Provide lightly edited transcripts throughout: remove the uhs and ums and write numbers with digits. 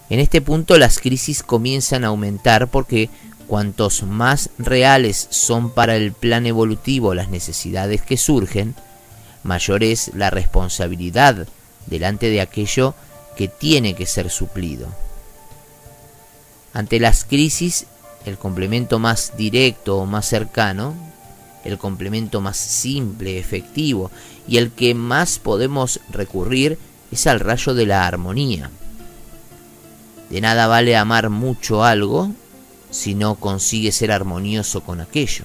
En este punto las crisis comienzan a aumentar porque cuantos más reales son para el plan evolutivo las necesidades que surgen, mayor es la responsabilidad delante de aquello que tiene que ser suplido. Ante las crisis, el complemento más directo o más cercano, el complemento más simple, efectivo y el que más podemos recurrir es al rayo de la armonía. De nada vale amar mucho algo si no consigue ser armonioso con aquello.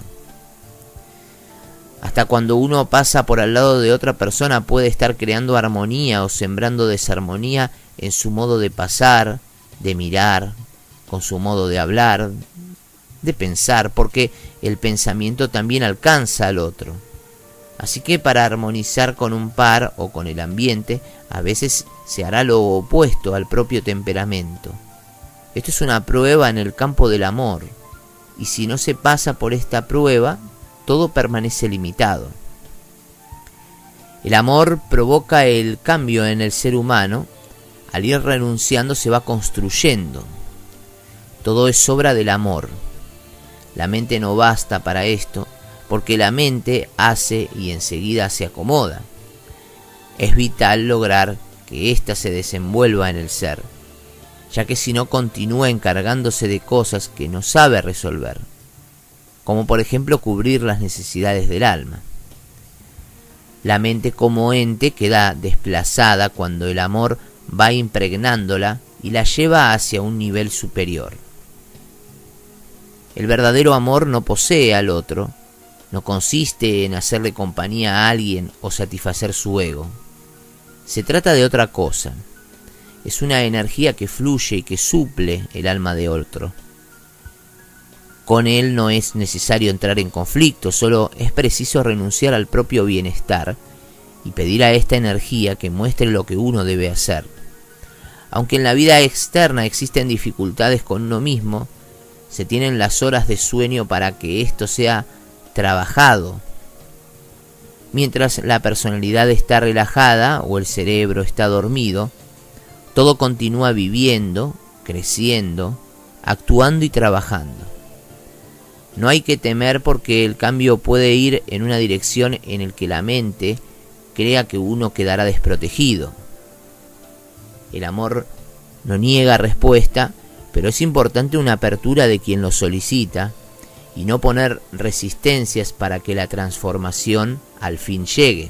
Hasta cuando uno pasa por al lado de otra persona puede estar creando armonía o sembrando desarmonía en su modo de pasar, de mirar, con su modo de hablar, de pensar, porque el pensamiento también alcanza al otro. Así que para armonizar con un par o con el ambiente, a veces se hará lo opuesto al propio temperamento. Esto es una prueba en el campo del amor, y si no se pasa por esta prueba, todo permanece limitado. El amor provoca el cambio en el ser humano. Al ir renunciando se va construyendo. Todo es obra del amor. La mente no basta para esto, porque la mente hace y enseguida se acomoda. Es vital lograr que ésta se desenvuelva en el ser, ya que si no continúa encargándose de cosas que no sabe resolver, como por ejemplo cubrir las necesidades del alma. La mente como ente queda desplazada cuando el amor va impregnándola y la lleva hacia un nivel superior. El verdadero amor no posee al otro, no consiste en hacerle compañía a alguien o satisfacer su ego. Se trata de otra cosa. Es una energía que fluye y que suple el alma de otro. Con él no es necesario entrar en conflicto, solo es preciso renunciar al propio bienestar y pedir a esta energía que muestre lo que uno debe hacer. Aunque en la vida externa existen dificultades con uno mismo, se tienen las horas de sueño para que esto sea trabajado. Mientras la personalidad está relajada o el cerebro está dormido, todo continúa viviendo, creciendo, actuando y trabajando. No hay que temer porque el cambio puede ir en una dirección en la que la mente crea que uno quedará desprotegido. El amor no niega respuesta, pero es importante una apertura de quien lo solicita y no poner resistencias para que la transformación al fin llegue.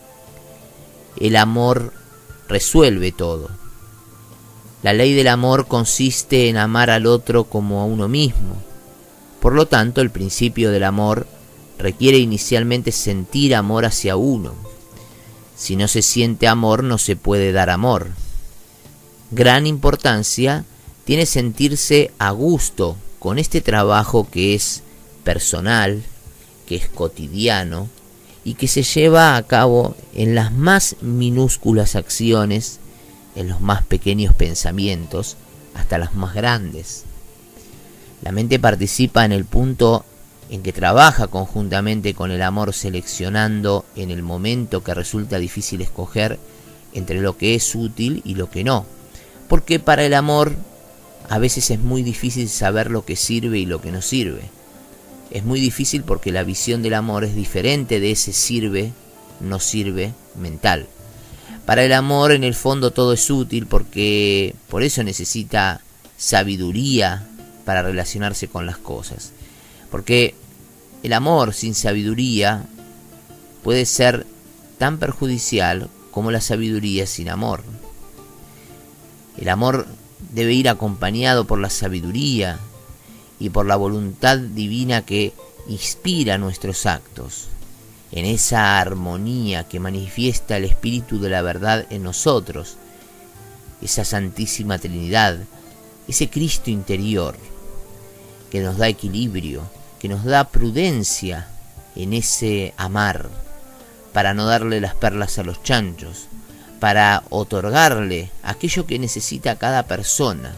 El amor resuelve todo. La ley del amor consiste en amar al otro como a uno mismo. Por lo tanto, el principio del amor requiere inicialmente sentir amor hacia uno. Si no se siente amor, no se puede dar amor. Gran importancia tiene sentirse a gusto con este trabajo que es personal, que es cotidiano y que se lleva a cabo en las más minúsculas acciones, en los más pequeños pensamientos, hasta las más grandes. La mente participa en el punto en que trabaja conjuntamente con el amor, seleccionando en el momento que resulta difícil escoger entre lo que es útil y lo que no. Porque para el amor a veces es muy difícil saber lo que sirve y lo que no sirve. Es muy difícil porque la visión del amor es diferente de ese sirve, no sirve mental. Para el amor en el fondo todo es útil porque por eso necesita sabiduría para relacionarse con las cosas. Porque el amor sin sabiduría puede ser tan perjudicial como la sabiduría sin amor. El amor debe ir acompañado por la sabiduría y por la voluntad divina que inspira nuestros actos, en esa armonía que manifiesta el Espíritu de la verdad en nosotros, esa Santísima Trinidad, ese Cristo interior que nos da equilibrio, que nos da prudencia en ese amar, para no darle las perlas a los chanchos, para otorgarle aquello que necesita cada persona,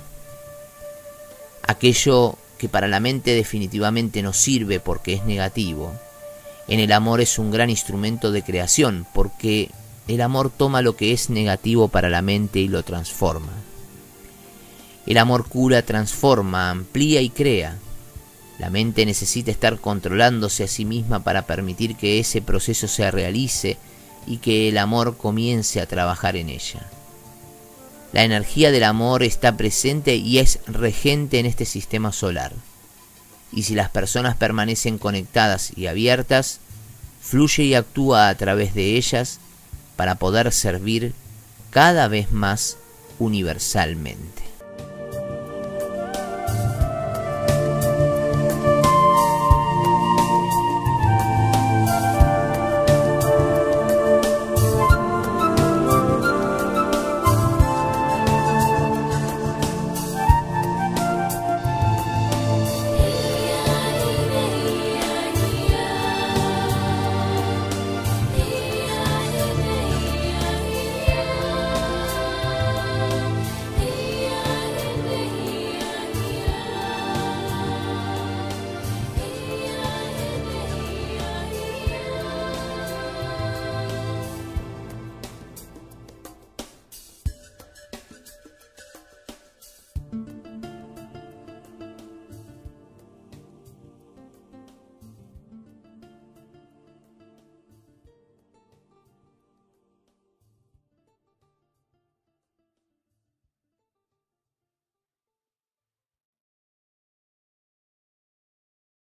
aquello que para la mente definitivamente no sirve porque es negativo. En el amor es un gran instrumento de creación, porque el amor toma lo que es negativo para la mente y lo transforma. El amor cura, transforma, amplía y crea. La mente necesita estar controlándose a sí misma para permitir que ese proceso se realice y que el amor comience a trabajar en ella. La energía del amor está presente y es regente en este sistema solar. Y si las personas permanecen conectadas y abiertas, fluye y actúa a través de ellas para poder servir cada vez más universalmente.